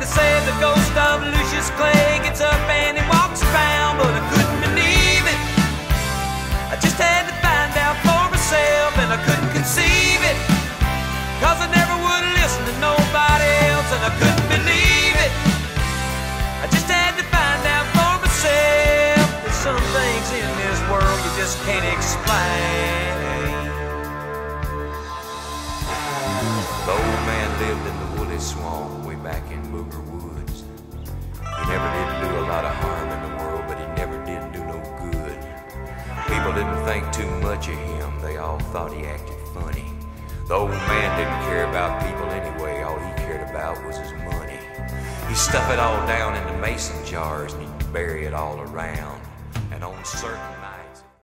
say the ghost of Lucius Clay gets up and he walks around, but I couldn't believe it. I just had to find out for myself, and I couldn't conceive it, 'cause I never would listen to nobody else, and I couldn't believe it. I just had to find out for myself. There's some things in this world you just can't explain. The old man lived in the woolly swamp way back in Booger Woods. He never did do a lot of harm in the world, but he never did do no good. People didn't think too much of him, they all thought he acted funny. The old man didn't care about people anyway, all he cared about was his money. He'd stuff it all down into mason jars and he'd bury it all around. And on certain